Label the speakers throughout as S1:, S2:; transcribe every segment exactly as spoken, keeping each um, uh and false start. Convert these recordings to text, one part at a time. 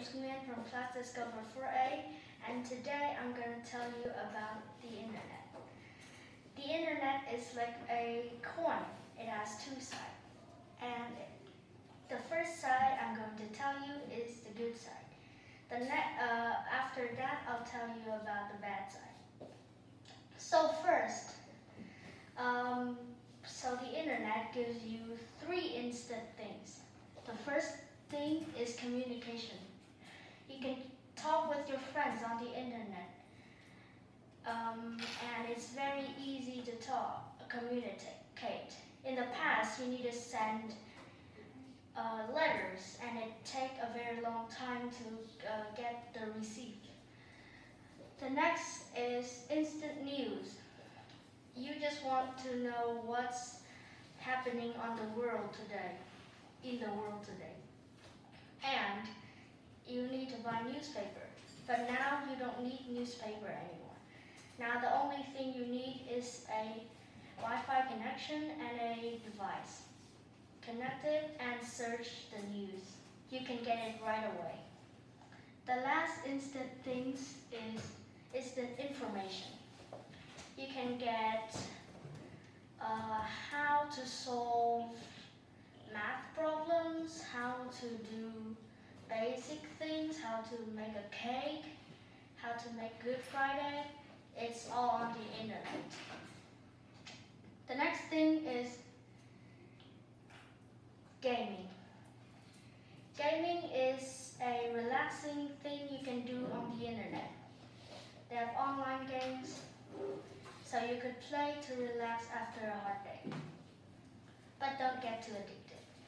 S1: name's Nguyen from class Discover four A, and today I'm going to tell you about the internet. The internet is like a coin. It has two sides. And the first side I'm going to tell you is the good side. The net, uh, after that, I'll tell you about the bad side. So first, um, so the internet gives you three instant things. The first thing is communication. You can talk with your friends on the internet, um, and it's very easy to talk, communicate. In the past, you need to send uh, letters, and it take a very long time to uh, get the receipt. The next is instant news. You just want to know what's happening on the world today, in the world today. And you need to buy newspaper. But now you don't need newspaper anymore. Now the only thing you need is a Wi-Fi connection and a device. Connect it and search the news. You can get it right away. The last instant things is instant information. You can get uh, how to solve math problems, how to do basic things, how to make a cake, how to make Good Friday. It's all on the internet. The next thing is gaming. Gaming is a relaxing thing you can do on the internet. They have online games, so you could play to relax after a hard day. But don't get too addicted.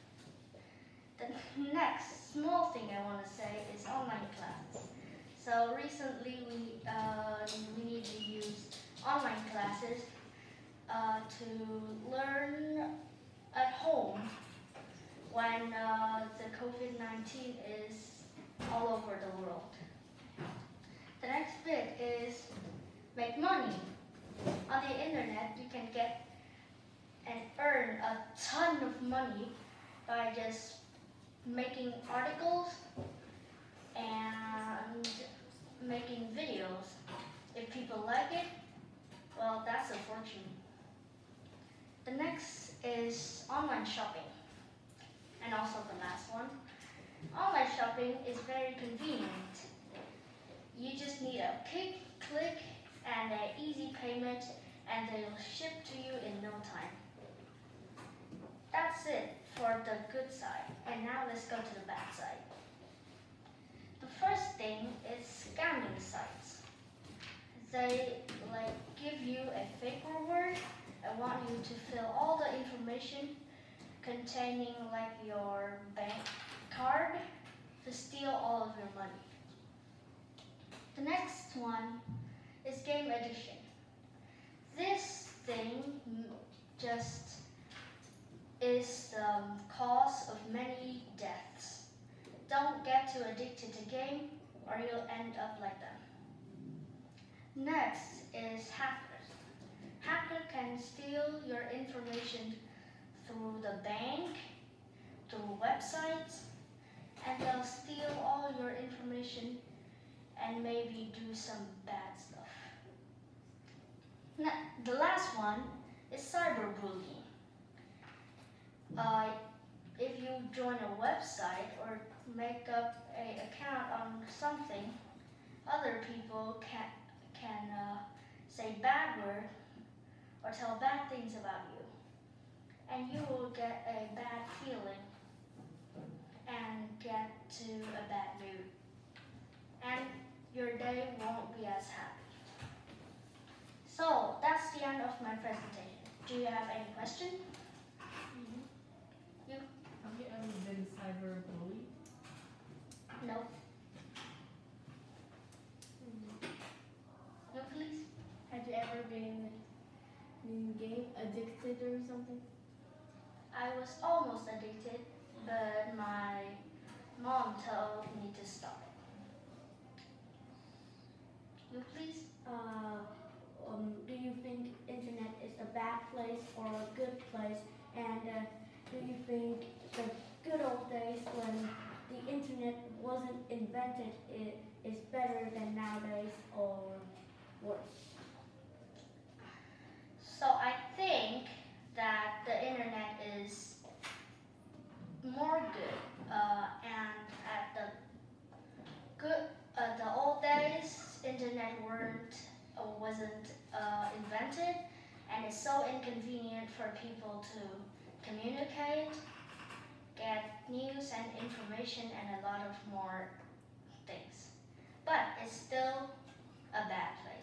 S1: The next small thing I want to say is online classes. So recently we, uh, we need to use online classes uh, to learn at home when uh, the COVID nineteen is all over the world. The next bit is make money. On the internet, you can get and earn a ton of money by just making articles and making videos. If people like it, well, that's a fortune. The next is online shopping, and also the last one. Online shopping is very convenient. You just need a click, click and an easy payment, and they'll ship to you in no time. That's it for the good side. And now let's go to the bad side. The first thing is scamming sites. They like give you a fake reward and want you to fill all the information containing like your bank card to steal all of your money. The next one is game addiction. This thing just is the um, cause of many deaths. Don't get too addicted to game or you'll end up like them. Next is hackers. Hackers can steal your information through the bank, through websites, and they'll steal all your information and maybe do some bad stuff. Now, the last one is cyberbullying. Uh, if you join a website or make up an account on something, other people can, can uh, say bad words or tell bad things about you. And you will get a bad feeling and get to a bad mood. And your day won't be as happy. So that's the end of my presentation. Do you have any questions? Mm-hmm. You?
S2: Have you ever been cyberbullied?
S1: No. Mm-hmm. No, please.
S3: Have you ever been in game addicted or something?
S1: I was almost addicted, but my mom told me to stop it. You please?
S3: Uh, um, do you think internet is a bad place or a good place? And uh, do you think the good old days when the internet wasn't invented, it is better than nowadays or worse?
S1: So I think that the internet is more good, uh, and at the good, uh, the old days, internet weren't uh, wasn't uh, invented, and it's so inconvenient for people to communicate, get news and information, and a lot of more things. But it's still a bad place.